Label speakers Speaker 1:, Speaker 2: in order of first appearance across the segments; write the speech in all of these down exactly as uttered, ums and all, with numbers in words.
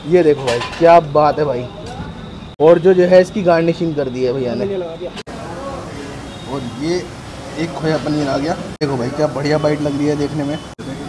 Speaker 1: ये देखो भाई क्या बात है भाई। और जो जो है इसकी गार्निशिंग कर दी है भैया ने। और ये एक खोया पनीर आ गया। देखो भाई क्या बढ़िया बाइट लग रही है देखने में।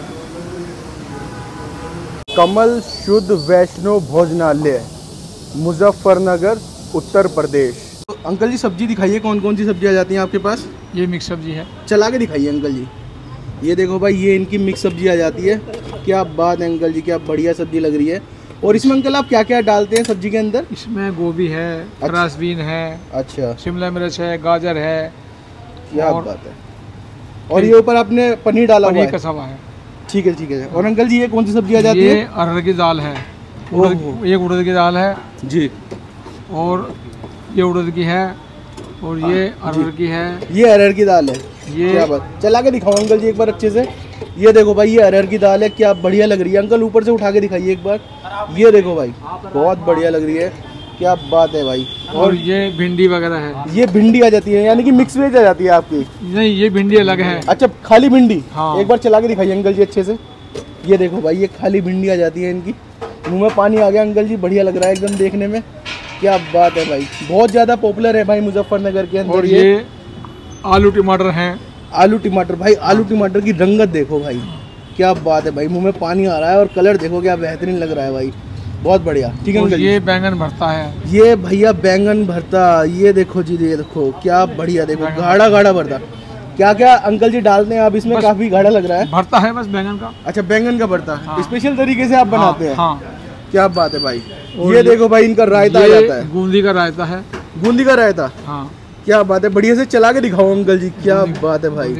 Speaker 1: कमल शुद्ध वैष्णो भोजनालय, मुजफ्फरनगर, उत्तर प्रदेश। तो अंकल जी सब्जी दिखाइए, कौन कौन सी सब्जी आ जाती हैं आपके पास?
Speaker 2: ये मिक्स सब्जी है,
Speaker 1: चला के दिखाइए अंकल जी। ये देखो भाई ये इनकी मिक्स सब्जी आ जाती है। क्या बात है अंकल जी, क्या बढ़िया सब्जी लग रही है। और इसमें अंकल आप क्या क्या डालते हैं सब्जी के अंदर?
Speaker 2: इसमें गोभी है, फ्रांसबीन है,
Speaker 1: अच्छा,
Speaker 2: शिमला मिर्च है, गाजर है।
Speaker 1: क्या बात है। और ये ऊपर आपने पनीर डाला हुआ है,
Speaker 2: कसा हुआ है।
Speaker 1: ठीक है ठीक है। और अंकल जी ये कौन सी सब्जी आ जाती है?
Speaker 2: ये अरहर की दाल है, एक उड़द की दाल है
Speaker 1: जी,
Speaker 2: और ये उड़द की है, और ये अरहर की है।
Speaker 1: ये अरहर की दाल है।
Speaker 2: ये
Speaker 1: क्या बात, चला के दिखाओ अंकल जी एक बार अच्छे से। ये देखो भाई ये अरहर की दाल है, क्या बढ़िया लग रही है। अंकल ऊपर से उठा के दिखाइए एक बार। ये देखो भाई बहुत बढ़िया लग रही है, क्या बात है भाई।
Speaker 2: और ये भिंडी वगैरह है।
Speaker 1: ये भिंडी आ जाती है, यानी कि मिक्स वेज आ जाती है आपकी?
Speaker 2: नहीं, ये भिंडी अलग है।
Speaker 1: अच्छा, खाली भिंडी।
Speaker 2: हाँ।
Speaker 1: एक बार चला के दिखाइए अंकल जी अच्छे से। ये देखो भाई ये खाली भिंडी आ जाती है इनकी। मुंह में पानी आ गया अंकल जी, बढ़िया लग रहा है एकदम देखने में। क्या बात है भाई, बहुत ज़्यादा पॉपुलर है भाई मुजफ्फरनगर के अंदर।
Speaker 2: और ये, ये आलू टमाटर हैं।
Speaker 1: आलू टमाटर भाई, आलू टमाटर की रंगत देखो भाई, क्या बात है भाई। मुंह में पानी आ रहा है और कलर देखो क्या बेहतरीन लग रहा है भाई, बहुत बढ़िया। ठीक है अंकल,
Speaker 2: ये बैंगन भरता है।
Speaker 1: ये भैया बैंगन भरता, ये देखो जी, ये देखो क्या बढ़िया, देखो गाढ़ा गाढ़ा भरता। क्या क्या अंकल जी डालते हैं आप इसमें? काफी गाढ़ा लग रहा है।
Speaker 2: भरता है बस बैंगन का।
Speaker 1: अच्छा, बैंगन का भरता।
Speaker 2: हाँ।
Speaker 1: स्पेशल तरीके से आप बनाते हैं?
Speaker 2: हाँ।
Speaker 1: क्या बात है भाई।
Speaker 2: ये,
Speaker 1: ये देखो भाई इनका रायता आ जाता है,
Speaker 2: बूंदी का रायता है।
Speaker 1: बूंदी का रायता।
Speaker 2: हाँ।
Speaker 1: क्या बात है, बढ़िया से चला के दिखाओ अंकल जी, क्या बात है भाई।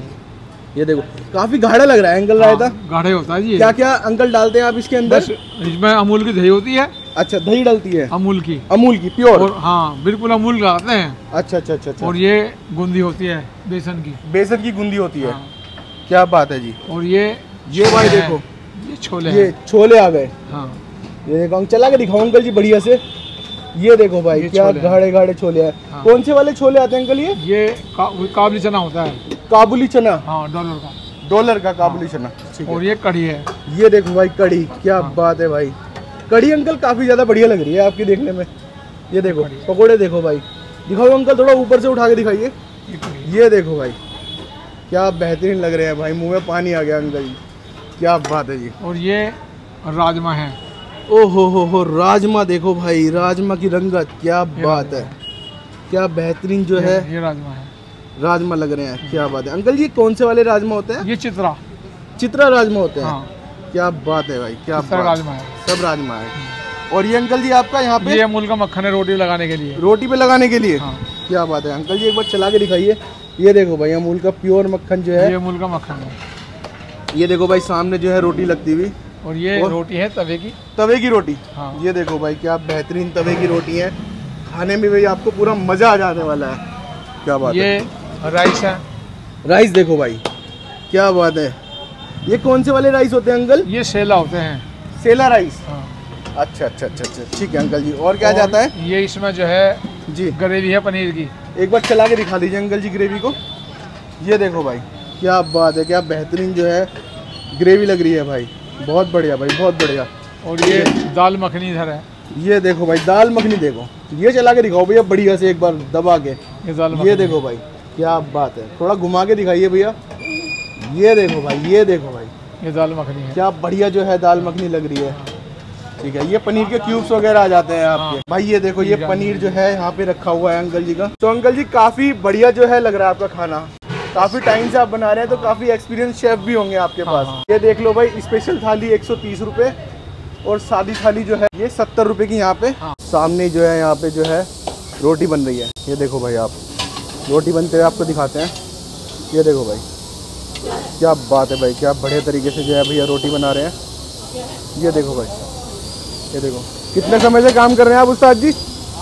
Speaker 1: ये देखो काफी गाढ़ा लग रहा है अंकल रायता।
Speaker 2: गाढ़े होता है जी।
Speaker 1: क्या क्या अंकल डालते हैं आप इसके अंदर?
Speaker 2: इसमें अमूल की दही होती है।
Speaker 1: अच्छा, दही डलती है
Speaker 2: अमूल की?
Speaker 1: अमूल की प्योर?
Speaker 2: और हाँ, बिल्कुल अमूल लगाते हैं।
Speaker 1: अच्छा अच्छा अच्छा अच्छा।
Speaker 2: और ये बूंदी होती है बेसन की।
Speaker 1: बेसन की बूंदी होती है।
Speaker 2: हाँ।
Speaker 1: क्या बात है जी।
Speaker 2: और ये
Speaker 1: ये भाई देखो,
Speaker 2: ये छोले,
Speaker 1: ये छोले आ गए।
Speaker 2: हाँ।
Speaker 1: ये देखो चला के दिखाओ अंकल जी बढ़िया से। ये देखो भाई क्या गाढ़े गाढ़े छोले हैं। हाँ। कौन से वाले छोले आते हैं अंकल? ये
Speaker 2: ये का, काबुली चना होता है।
Speaker 1: काबुली चना?
Speaker 2: हाँ, डॉलर का।
Speaker 1: डॉलर का काबुली
Speaker 2: हाँ।
Speaker 1: चना।
Speaker 2: और ये कढ़ी है।
Speaker 1: ये देखो भाई कढ़ी, क्या
Speaker 2: हाँ।
Speaker 1: बात है भाई। कढ़ी अंकल काफी ज्यादा बढ़िया लग रही है आपकी देखने में। ये देखो पकोड़े देखो भाई, दिखाओ अंकल, थोड़ा ऊपर से उठा के दिखाइए। ये देखो भाई क्या बेहतरीन लग रहे हैं भाई, मुंह में पानी आ गया अंकल जी, क्या बात है जी।
Speaker 2: और ये राजमा है।
Speaker 1: ओ हो हो हो राजमा देखो भाई, राजमा की रंगत, क्या बात है, क्या बेहतरीन जो है
Speaker 2: ये राजमा है,
Speaker 1: राजमा लग रहे हैं, क्या बात है। अंकल जी कौन से वाले राजमा होते हैं?
Speaker 2: ये चित्रा
Speaker 1: चित्रा राजमा होते हैं।
Speaker 2: हाँ।
Speaker 1: क्या बात है भाई, क्या बात,
Speaker 2: राजमा है,
Speaker 1: सब राजमा है। और ये अंकल जी आपका यहाँ पे?
Speaker 2: ये अमूल का मक्खन है, रोटी लगाने के लिए।
Speaker 1: रोटी पे लगाने के लिए?
Speaker 2: हाँ।
Speaker 1: क्या बात है अंकल जी, एक बार चला के दिखाइए। ये देखो भाई अमूल का प्योर मक्खन जो है,
Speaker 2: ये अमूल का मक्खन है।
Speaker 1: ये देखो भाई सामने जो है रोटी लगती हुई,
Speaker 2: और ये और रोटी है तवे की,
Speaker 1: तवे की रोटी।
Speaker 2: हाँ।
Speaker 1: ये देखो भाई क्या बेहतरीन तवे की रोटी है, खाने में भाई आपको पूरा मजा आ जाने वाला है, क्या बात
Speaker 2: ये
Speaker 1: है।
Speaker 2: ये राइस है,
Speaker 1: राइस देखो भाई क्या बात है। ये कौन से वाले राइस होते हैं अंकल?
Speaker 2: ये सेला होते हैं,
Speaker 1: सेला राइस।
Speaker 2: हाँ।
Speaker 1: अच्छा अच्छा अच्छा अच्छा, ठीक है अंकल जी। और क्या और जाता है?
Speaker 2: ये इसमें जो है
Speaker 1: जी
Speaker 2: ग्रेवी है पनीर की।
Speaker 1: एक बार चला के दिखा दीजिए अंकल जी ग्रेवी को। ये देखो भाई क्या बात है, क्या बेहतरीन जो है ग्रेवी लग रही है भाई, बहुत बढ़िया भाई, बहुत बढ़िया।
Speaker 2: और ये दाल मखनी इधर है।
Speaker 1: ये देखो भाई दाल मखनी देखो, ये चला के दिखाओ भैया बढ़िया से एक बार दबा के।
Speaker 2: ये दाल
Speaker 1: ये देखो भाई क्या बात है, थोड़ा घुमा के दिखाइए भैया। ये देखो भाई, ये देखो भाई
Speaker 2: ये दाल मखनी है,
Speaker 1: क्या बढ़िया जो है दाल मखनी लग रही है। ठीक है, ये पनीर के क्यूब्स वगैरह आ जाते हैं आपके। हाँ। भाई ये देखो ये पनीर जो है यहाँ पे रखा हुआ है अंकल जी का। तो अंकल जी काफी बढ़िया जो है लग रहा है आपका खाना, काफी टाइम से आप बना रहे हैं, तो काफी एक्सपीरियंस शेफ भी होंगे आपके पास। हाँ। ये देख लो भाई स्पेशल थाली एक सौ तीस रुपए और सादी थाली जो है ये सत्तर रुपए की यहाँ पे। हाँ। सामने जो है यहाँ पे जो है रोटी बन रही है, ये देखो भाई आप रोटी बनते हुए आपको दिखाते हैं। ये देखो भाई क्या बात है भाई, क्या बढ़िया तरीके से जो है भैया रोटी बना रहे हैं। ये देखो भाई, ये देखो कितने समय से काम कर रहे हैं आप उस्ताद जी?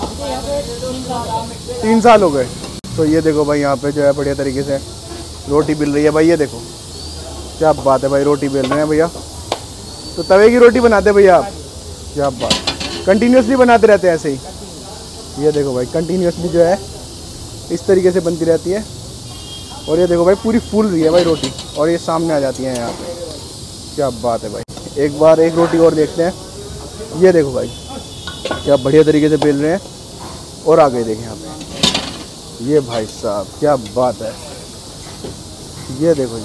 Speaker 1: तीन साल हो गए। तो ये देखो भाई यहाँ पे जो है बढ़िया तरीके से रोटी बेल रही है भाई, ये देखो क्या बात है भाई, रोटी बेल रहे हैं भैया। तो तवे की रोटी बनाते हैं भैया आप? क्या बात, कंटिन्यूसली बनाते रहते हैं ऐसे ही? ये देखो भाई कंटिन्यूसली जो है इस तरीके से बनती रहती है। और ये देखो भाई पूरी फूल रही है भाई रोटी, और ये सामने आ जाती है यहाँ पे, क्या बात है भाई। एक बार एक रोटी और देखते हैं। ये देखो भाई क्या बढ़िया तरीके से बेल रहे हैं। और आगे देखें यहाँ पे, ये भाई साहब क्या बात है। ये देखो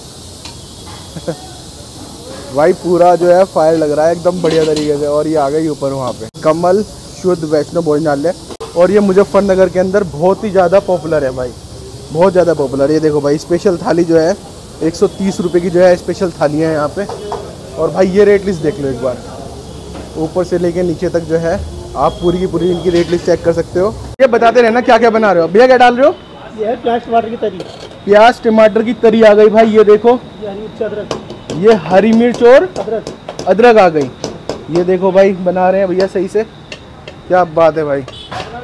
Speaker 1: जी भाई पूरा जो है फायर लग रहा है एकदम बढ़िया तरीके से। और ये आ गई ऊपर वहाँ पे कमल शुद्ध वैष्णव भोजनालय। और ये मुजफ्फरनगर के अंदर बहुत ही ज़्यादा पॉपुलर है भाई, बहुत ज़्यादा पॉपुलर। ये देखो भाई स्पेशल थाली जो है एक सौ तीस रुपये की जो है स्पेशल थालियाँ हैं यहाँ पे। और भाई ये रेट लिस्ट देख लो एक बार, ऊपर से लेके नीचे तक जो है आप पूरी की पूरी इनकी रेट लिस्ट चेक कर सकते हो। ये बताते रहना क्या क्या बना रहे हो भैया, क्या डाल रहे हो?
Speaker 3: ये है प्याज टमाटर की तरी।
Speaker 1: प्याज टमाटर की तरी आ गई भाई। ये देखो
Speaker 3: ये हरी मिर्च अदरक,
Speaker 1: ये हरी मिर्च और
Speaker 3: अदरक
Speaker 1: अदरक आ गई। ये देखो भाई बना रहे हैं भैया सही से, क्या बात है भाई।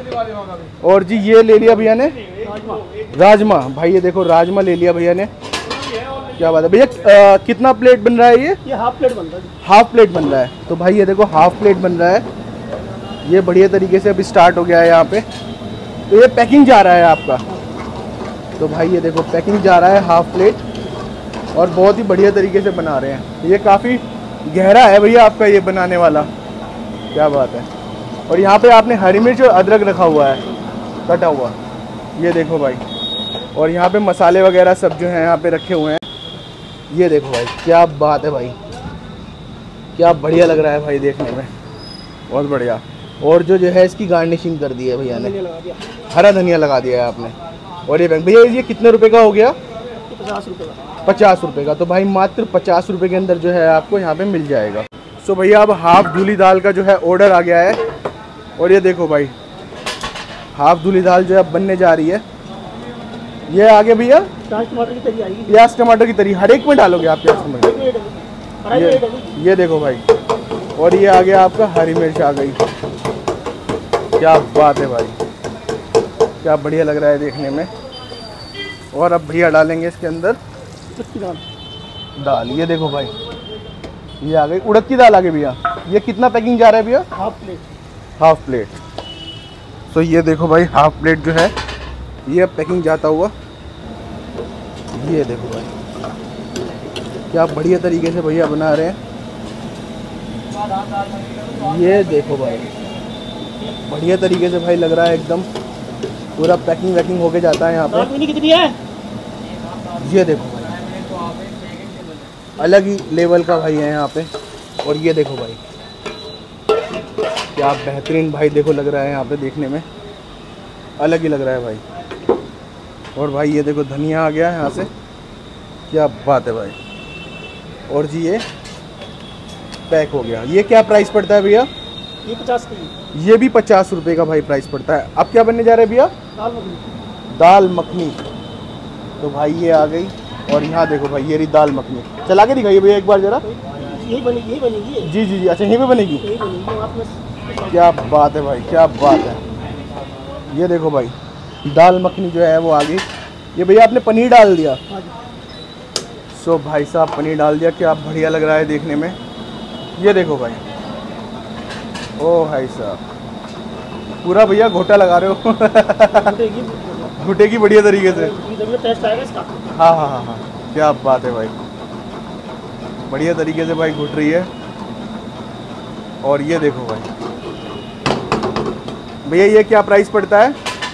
Speaker 1: और जी ये ले लिया भैया ने राजमा। भाई ये देखो राजमा ले लिया भैया ने, क्या बात है भैया। कितना प्लेट बन रहा है ये?
Speaker 3: ये हाफ प्लेट बन रहा है।
Speaker 1: हाफ प्लेट बन रहा है। तो भाई ये देखो हाफ प्लेट बन रहा है, ये बढ़िया तरीके से अभी स्टार्ट हो गया है यहाँ पे। तो ये पैकिंग जा रहा है आपका। तो भाई ये देखो पैकिंग जा रहा है हाफ प्लेट, और बहुत ही बढ़िया तरीके से बना रहे हैं। ये काफ़ी गहरा है भैया आपका ये बनाने वाला, क्या बात है। और यहाँ पे आपने हरी मिर्च और अदरक रखा हुआ है कटा हुआ, ये देखो भाई। और यहाँ पे मसाले वगैरह सब जो हैं यहाँ पे रखे हुए हैं। ये देखो भाई क्या बात है भाई, क्या बढ़िया लग रहा है भाई देखने में, बहुत बढ़िया। और जो जो है इसकी गार्निशिंग कर दी है भैया ने, हरा धनिया लगा दिया है आपने। और ये भैया ये कितने रुपए का हो गया?
Speaker 3: पचास रुपये का।
Speaker 1: पचास रुपये का। तो भाई मात्र पचास रुपये के अंदर जो है आपको यहाँ पे मिल जाएगा। सो भैया अब हाफ धुली दाल का जो है ऑर्डर आ गया है। और ये देखो भाई हाफ धुली दाल जो है अब बनने जा रही है। ये आगे भैया
Speaker 3: प्याज टमाटर की तरी आएगी।
Speaker 1: प्याज टमाटर की तरी हर एक में डालोगे आप प्याज टमाटर? ये, ये देखो भाई। और ये आ गया आपका हरी मिर्च आ गई, क्या बात है भाई, क्या बढ़िया लग रहा है देखने में। और अब भैया डालेंगे इसके अंदर
Speaker 3: दाल।
Speaker 1: दाल। ये देखो भाई ये आ गई उड़द की दाल आ गई भैया। ये कितना पैकिंग जा रहा है भैया?
Speaker 3: Half plate.
Speaker 1: Half plate. तो ये देखो भाई हाफ प्लेट जो है ये पैकिंग जाता हुआ, ये देखो भाई क्या बढ़िया तरीके से भैया बना रहे हैं। ये देखो भाई बढ़िया तरीके से भाई लग रहा है एकदम, पूरा पैकिंग वैकिंग होके जाता है यहाँ पे।
Speaker 3: कितनी है?
Speaker 1: ये देखो भाई अलग ही लेवल का भाई है यहाँ पे। और ये देखो भाई क्या बेहतरीन भाई देखो लग रहा है यहाँ पे देखने में, अलग ही लग रहा है भाई। और भाई ये देखो धनिया आ गया है यहाँ से, क्या बात है भाई। और जी ये पैक हो गया। ये क्या प्राइस पड़ता है भैया?
Speaker 3: ये पचास की।
Speaker 1: ये भी पचास रुपये का भाई प्राइस पड़ता है। अब क्या बनने जा रहा है भैया?
Speaker 3: दाल मखनी।
Speaker 1: दाल मखनी। तो भाई ये आ गई। और यहाँ देखो भाई ये रही दाल मखनी, चला के दिखाइए भैया एक बार जरा।
Speaker 3: यही बनेगी, यही बनेगी।
Speaker 1: जी जी जी अच्छा यहीं पे बनेगी,
Speaker 3: यही बनेगी। आपने
Speaker 1: क्या बात है भाई, क्या बात है। ये देखो भाई दाल मखनी जो है वो आ गई। ये भैया आपने पनीर डाल दिया? सो भाई साहब पनीर डाल दिया, क्या बढ़िया लग रहा है देखने में। ये देखो भाई ओ भाई साहब पूरा भैया घोटा लगा रहे हो घुटे की बढ़िया तरीके से।
Speaker 3: टेस्ट आएगा इसका।
Speaker 1: हाँ हाँ हाँ हाँ क्या बात है भाई, बढ़िया तरीके से भाई घुट रही है। और ये देखो भाई भैया ये क्या प्राइस पड़ता है?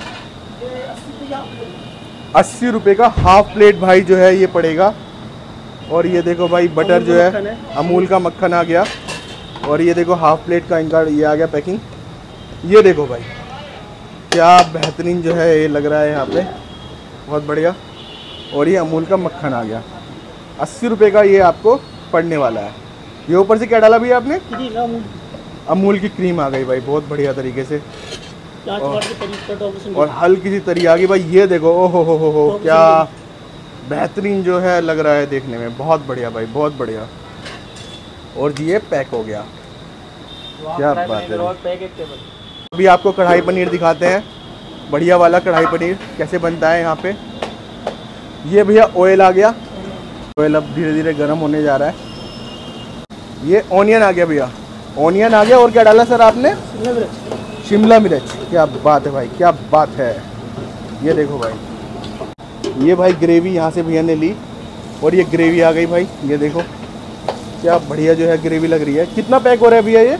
Speaker 1: अस्सी रुपये का हाफ प्लेट भाई जो है ये पड़ेगा। और ये देखो भाई बटर जो है अमूल का मक्खन आ गया। और ये देखो हाफ प्लेट का इनका ये आ गया पैकिंग। ये देखो भाई क्या बेहतरीन जो है ये लग रहा है यहाँ पे, बहुत बढ़िया। और ये अमूल का मक्खन आ गया, अस्सी रुपये का ये आपको पड़ने वाला है। ये ऊपर से क्या डाला भैया आपने? अमूल की क्रीम आ गई भाई, बहुत बढ़िया तरीके से। और, और हल्की सी तरी आ गई भाई। ये देखो ओ हो हो हो हो क्या बेहतरीन जो है लग रहा है देखने में, बहुत बढ़िया भाई, बहुत बढ़िया। और जी ये पैक हो गया, क्या बात है। अभी आपको कढ़ाई पनीर दिखाते हैं, बढ़िया वाला कढ़ाई पनीर कैसे बनता है यहाँ पे। ये भैया ऑयल आ गया, ऑयल अब धीरे धीरे गर्म होने जा रहा है। ये ऑनियन आ गया भैया, ऑनियन आ गया। और क्या डाला सर आपने? शिमला मिर्च। क्या बात है भाई, क्या बात है। ये देखो भाई ये भाई ग्रेवी यहाँ से भैया ने ली। और ये ग्रेवी आ गई भाई, ये देखो क्या बढ़िया जो है ग्रेवी लग रही है। कितना पैक हो रहा है भैया ये?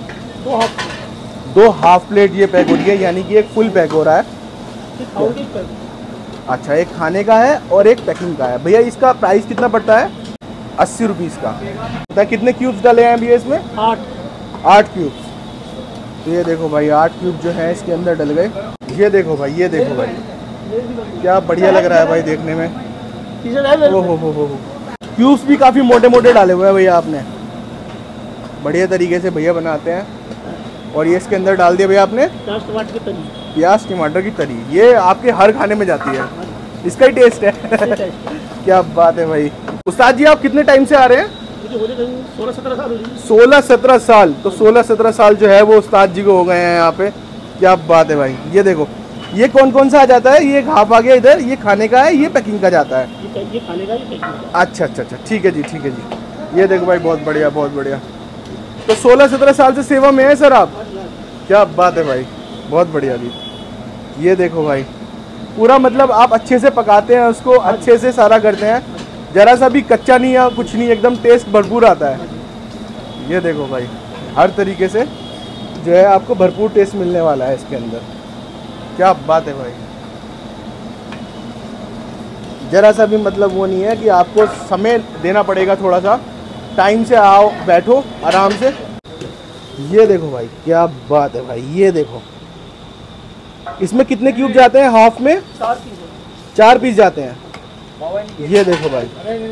Speaker 3: दो हाफ
Speaker 1: दो हाफ प्लेट ये पैक हो रही है, यानी कि एक फुल पैक हो रहा है।
Speaker 3: खाओगे पर
Speaker 1: अच्छा, एक खाने का है और एक पैकिंग का है। भैया इसका प्राइस कितना पड़ता है? अस्सी रुपीज़ का। पता है कितने क्यूब्स डाले हैं भैया इसमें?
Speaker 3: आठ
Speaker 1: आठ क्यूब्स। तो ये देखो भाई, आठ क्यूब जो है इसके अंदर डल गए। ये देखो भाई, ये देखो भाई, क्या बढ़िया लग रहा है भाई देखने में। ओ हो हो हो क्यूब्स भी काफ़ी मोटे मोटे डाले हुए हैं भैया आपने, बढ़िया तरीके से भैया बनाते हैं। और ये इसके अंदर डाल दिया भैया आपने
Speaker 3: प्याज टमाटर की तरी।
Speaker 1: प्याज टमाटर की तरी। ये आपके हर खाने में जाती है, इसका ही टेस्ट है। क्या बात है भाई। उस्ताद जी आप कितने टाइम से आ रहे हैं?
Speaker 3: मुझे हो गए सोलह सत्रह साल हो गए।
Speaker 1: सोलह सत्रह साल। तो सोलह सत्रह साल जो है वो उस्ताद जी को हो गए हैं यहाँ पे। क्या बात है भाई। ये देखो, ये कौन कौन सा आ जाता है? ये हाफ आ गया इधर, ये खाने का है, ये पैकिंग का जाता है।
Speaker 3: ये ये खाने का, ये पैकिंग का।
Speaker 1: अच्छा अच्छा अच्छा, ठीक है जी, ठीक है जी। ये देखो भाई, बहुत बढ़िया बहुत बढ़िया। तो सोलह सत्रह साल से सेवा में है सर आप? क्या बात है भाई, बहुत बढ़िया जी। ये देखो भाई, पूरा मतलब आप अच्छे से पकाते हैं उसको, अच्छे से सारा करते हैं, जरा सा भी कच्चा नहीं है, कुछ नहीं, एकदम टेस्ट भरपूर आता है। ये देखो भाई, हर तरीके से जो है आपको भरपूर टेस्ट मिलने वाला है इसके अंदर। क्या बात है भाई, जरा सा भी मतलब वो नहीं है कि आपको समय देना पड़ेगा, थोड़ा सा टाइम से आओ, बैठो आराम से। ये देखो भाई, क्या बात है भाई। ये देखो, इसमें कितने क्यूब जाते हैं? हाफ में
Speaker 3: चार पीस
Speaker 1: चार पीस जाते हैं। ये देखो भाई,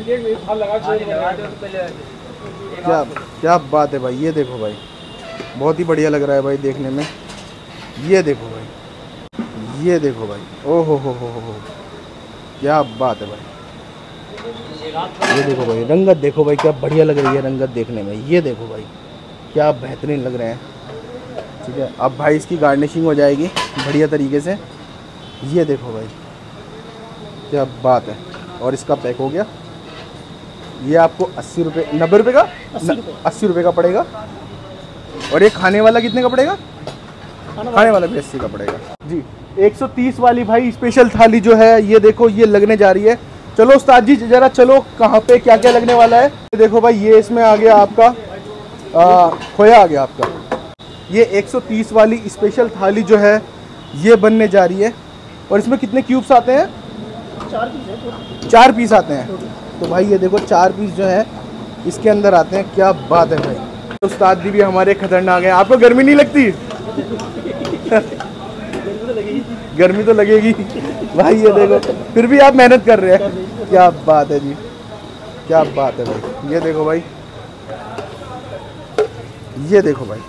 Speaker 1: क्या क्या बात है भाई। ये देखो भाई, बहुत ही बढ़िया लग रहा है भाई देखने में। ये देखो भाई, ये देखो भाई, ओ हो हो हो हो, क्या बात है भाई। ये देखो भाई, रंगत देखो भाई, क्या बढ़िया लग रही है रंगत देखने में। ये देखो भाई, क्या बेहतरीन लग रहे हैं। ठीक है, अब भाई इसकी गार्निशिंग हो जाएगी बढ़िया तरीके से। ये देखो भाई, क्या बात है। और इसका पैक हो गया। ये आपको अस्सी रुपये नब्बे रुपये का अस्सी रुपये का पड़ेगा। और ये खाने वाला कितने का पड़ेगा? खाने वाला भी अस्सी का पड़ेगा जी। एक सौ तीस वाली भाई स्पेशल थाली जो है, ये देखो ये लगने जा रही है। चलो उस्ताद जी जरा चलो, कहाँ पे क्या क्या लगने वाला है। ये देखो भाई, ये इसमें आ गया आपका आ, खोया आ गया आपका। ये एक सौ तीस वाली स्पेशल थाली जो है ये बनने जा रही है। और इसमें कितने क्यूब्स आते हैं?
Speaker 3: चार पीस है।
Speaker 1: चार पीस आते हैं। तो भाई ये देखो, चार पीस जो है इसके अंदर आते हैं। क्या बात है भाई। उस्ताद जी भी हमारे खतरनाक हैं। आपको गर्मी नहीं लगती? गर्मी तो लगेगी भाई। ये देखो, फिर भी आप मेहनत कर रहे हैं। क्या बात है जी, क्या बात है भाई। ये देखो भाई, ये देखो भाई,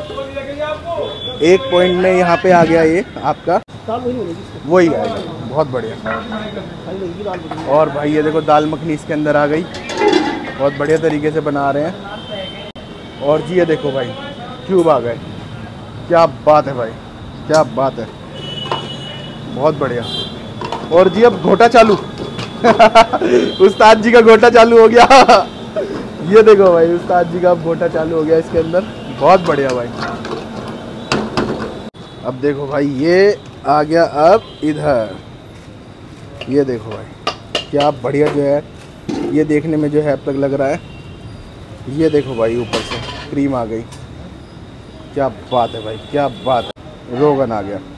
Speaker 1: एक पॉइंट में यहाँ पे आ गया ये आपका, वही आएगा। बहुत बढ़िया। और भाई ये देखो, दाल मखनी इसके अंदर आ गई, बहुत बढ़िया तरीके से बना रहे हैं। और जी ये देखो भाई, क्यूब आ गए। क्या बात है भाई, क्या बात है, बहुत बढ़िया। और जी अब घोटा चालू उस्ताद जी का घोटा चालू हो गया। ये देखो भाई, उस्ताद जी का अब घोटा चालू हो गया इसके अंदर। बहुत बढ़िया भाई। अब देखो भाई, ये आ गया अब इधर। ये देखो भाई, क्या बढ़िया जो है ये देखने में जो है अब तक लग रहा है। ये देखो भाई, ऊपर से क्रीम आ गई। क्या बात है भाई, क्या बात है। रोगन आ गया।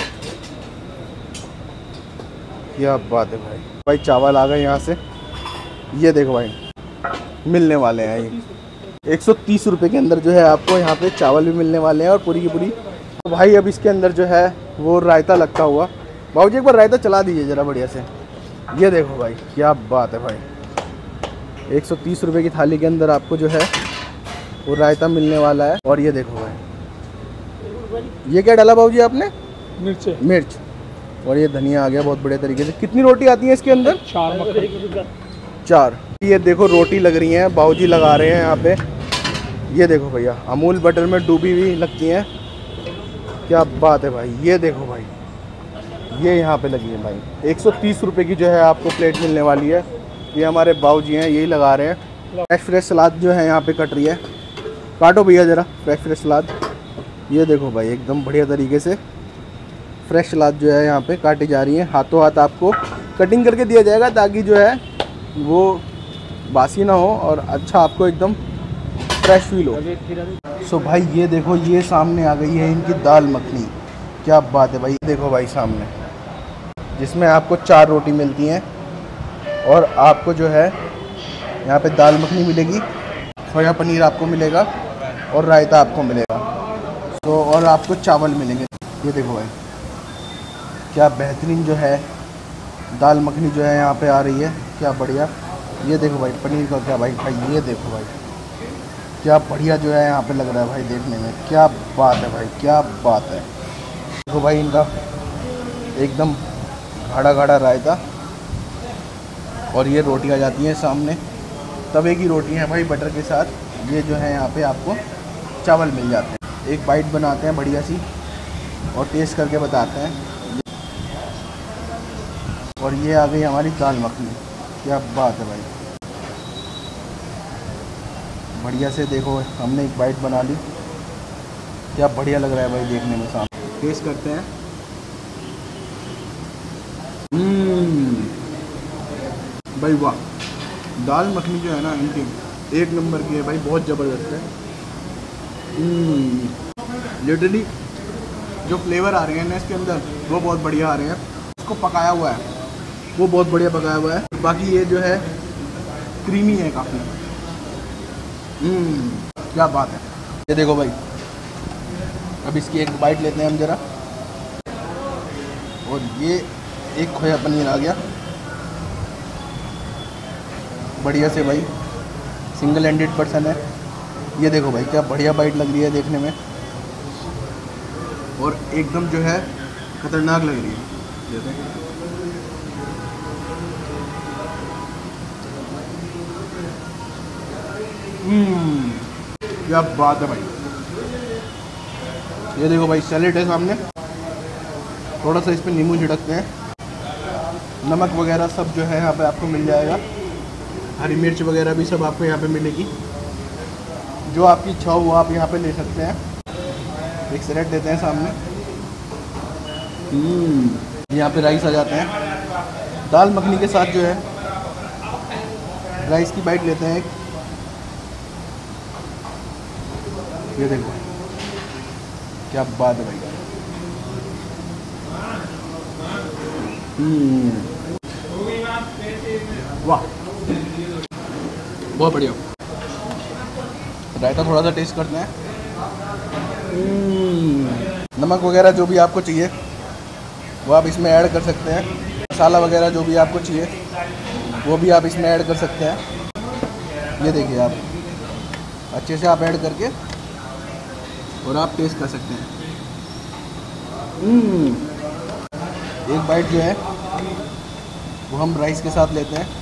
Speaker 1: क्या बात है भाई। भाई चावल आ गए यहाँ से। ये देखो भाई, मिलने वाले हैं ये एक सौ तीस रुपये के अंदर जो है आपको यहाँ पे चावल भी मिलने वाले हैं और पूरी की पूरी। तो भाई अब इसके अंदर जो है वो रायता लगता हुआ। बाबूजी एक बार रायता चला दीजिए ज़रा बढ़िया से। ये देखो भाई, क्या बात है भाई। एक सौ तीस रुपये की थाली के अंदर आपको जो है वो रायता मिलने वाला है। और ये देखो भाई, ये क्या डाला बाबूजी आपने?
Speaker 2: मिर्च
Speaker 1: मिर्च। और ये धनिया आ गया बहुत बढ़िया तरीके से। कितनी रोटी आती है इसके अंदर?
Speaker 2: चार
Speaker 1: चार। ये देखो रोटी लग रही हैं, बाबूजी लगा रहे हैं यहाँ पे। ये देखो भैया, अमूल बटर में डूबी हुई लगती हैं। क्या बात है भाई। ये देखो भाई, ये यहाँ पे लगी है भाई। एक सौ तीस रुपये की जो है आपको प्लेट मिलने वाली है। ये हमारे बाबूजी हैं, यही लगा रहे हैं। फ्रेश फ्रेश सलाद जो है यहाँ पे कट रही है। काटो भैया ज़रा फ्रेश फ्रेश सलाद। ये देखो भाई, एकदम बढ़िया तरीके से फ्रेश सलाद जो है यहाँ पे काटी जा रही है। हाथों हाथ आपको कटिंग करके दिया जाएगा ताकि जो है वो बासी ना हो और अच्छा आपको एकदम फ्रेश फील हो। सो भाई ये देखो, ये सामने आ गई है इनकी दाल मखनी। क्या बात है भाई, देखो भाई सामने, जिसमें आपको चार रोटी मिलती हैं और आपको जो है यहाँ पे दाल मखनी मिलेगी, खोया पनीर आपको मिलेगा और रायता आपको मिलेगा। तो और आपको चावल मिलेंगे। ये देखो भाई क्या बेहतरीन जो है दाल मखनी जो है यहाँ पे आ रही है, क्या बढ़िया। ये देखो भाई पनीर का क्या भाई भाई ये देखो भाई क्या बढ़िया जो है यहाँ पे लग रहा है भाई देखने में। क्या बात है भाई, क्या बात है। देखो भाई इनका एकदम गाढ़ा गाढ़ा रायता और ये रोटी आ जाती है सामने, तवे की रोटी है भाई बटर के साथ। ये जो है यहाँ पे आपको चावल मिल जाते हैं। एक बाइट बनाते हैं बढ़िया सी और टेस्ट करके बताते हैं। और ये आ गई हमारी दाल मखनी। क्या बात है भाई, बढ़िया से देखो हमने एक बाइट बना ली। क्या बढ़िया लग रहा है भाई देखने में। सामने टेस्ट करते हैं। हम्म भाई वाह, दाल मखनी जो है ना इनकी एक नंबर की है भाई, बहुत ज़बरदस्त है। लिटरली जो फ्लेवर आ रहे हैं ना इसके अंदर वो बहुत बढ़िया आ रहे हैं। इसको पकाया हुआ है वो बहुत बढ़िया पकाया हुआ है। बाकी ये जो है क्रीमी है काफ़ी। हम्म क्या बात है। ये देखो भाई, अब इसकी एक बाइट लेते हैं हम ज़रा। और ये एक खोया पनीर आ गया बढ़िया से भाई, सिंगल हैंडेड पर्सन है। ये देखो भाई क्या बढ़िया बाइट लग रही है देखने में और एकदम जो है खतरनाक लग रही है। ये देखो हम्म क्या बात है भाई। ये देखो भाई सैलेड है सामने, थोड़ा सा इस पर नींबू छिड़कते हैं। नमक वगैरह सब जो है यहाँ पे आपको मिल जाएगा। हरी मिर्च वगैरह भी सब आपको यहाँ पे मिलेगी। जो आपकी इच्छा हो वो आप यहाँ पे ले सकते हैं। एक सैलेड देते हैं सामने। हम्म यहाँ पे राइस आ जाते हैं। दाल मखनी के साथ जो है राइस की बाइट लेते हैं एक। ये देखो क्या बात है भाई। हम्म वाह बहुत बढ़िया। रायता थोड़ा सा टेस्ट करते हैं। नमक वगैरह जो भी आपको चाहिए वो आप इसमें ऐड कर सकते हैं। मसाला वगैरह जो भी आपको चाहिए वो भी आप इसमें ऐड कर सकते हैं। ये देखिए आप अच्छे से आप ऐड करके और आप टेस्ट कर सकते हैं। एक बाइट जो है वो हम राइस के साथ लेते हैं।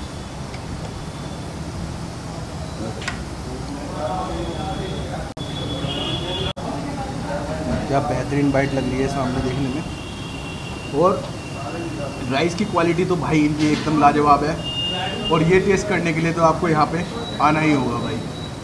Speaker 1: क्या बेहतरीन बाइट लग रही है सामने देखने में। और राइस की क्वालिटी तो भाई इनकी एकदम लाजवाब है। और ये टेस्ट करने के लिए तो आपको यहाँ पे आना ही होगा भाई।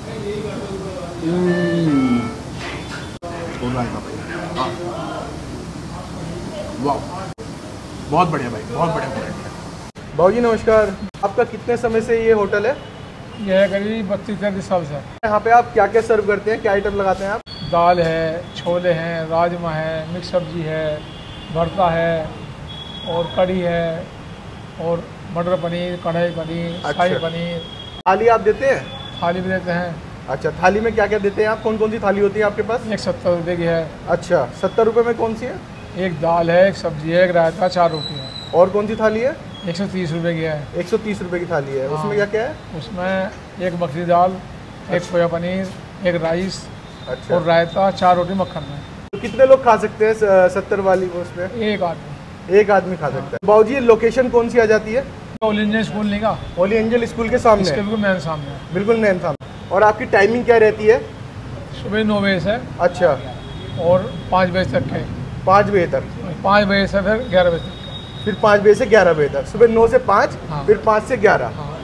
Speaker 1: वाह बहुत बढ़िया भाई, बहुत बढ़िया क्वालिटी है। बाबू जी नमस्कार, आपका कितने समय से ये होटल है?
Speaker 2: यह करीब बत्तीस तैंतीस साल से।
Speaker 1: यहाँ पे आप क्या क्या सर्व करते हैं, क्या आइटम लगाते हैं आप?
Speaker 2: दाल है, छोले हैं, राजमा है, मिक्स सब्जी है, भरता है और कढ़ी है और मटर पनीर, कढ़ाई पनीर, शाही
Speaker 1: अच्छा।
Speaker 2: पनीर।
Speaker 1: थाली आप देते हैं?
Speaker 2: थाली भी देते हैं।
Speaker 1: अच्छा, थाली में क्या क्या देते हैं आप? कौन कौन सी थाली होती है आपके पास?
Speaker 2: एक सत्तर रुपये की है।
Speaker 1: अच्छा, सत्तर रुपये में कौन सी है?
Speaker 2: एक दाल है, एक सब्जी है, एक रायता, चार रोटी है।
Speaker 1: और कौन सी थाली है?
Speaker 2: एक सौ तीस रुपये की है।
Speaker 1: एक सौ तीस रुपये की थाली है। उसमें क्या क्या है?
Speaker 2: उसमें एक मखनी दाल, एक खोया पनीर, एक राइस
Speaker 1: अच्छा।
Speaker 2: और रायता, चार रोटी मक्खन में।
Speaker 1: तो कितने लोग खा सकते हैं सत्तर वाली उसमें?
Speaker 2: एक आदमी
Speaker 1: एक आदमी खा सकता है। बाबूजी लोकेशन कौन सी आ जाती है?
Speaker 2: होली एंजल स्कूल नहीं का,
Speaker 1: होली एंजल स्कूल के सामने?
Speaker 2: इसके बिल्कुल मेन सामने।
Speaker 1: बिल्कुल नैन सामने। और आपकी टाइमिंग क्या रहती है?
Speaker 2: सुबह नौ बजे से
Speaker 1: अच्छा।
Speaker 2: और पाँच बजे तक है।
Speaker 1: पाँच बजे तक?
Speaker 2: पाँच बजे से फिर ग्यारह बजे तक।
Speaker 1: फिर पाँच बजे से ग्यारह बजे तक। सुबह नौ से पाँच,
Speaker 2: हाँ।
Speaker 1: फिर पाँच से ग्यारह।
Speaker 2: हाँ,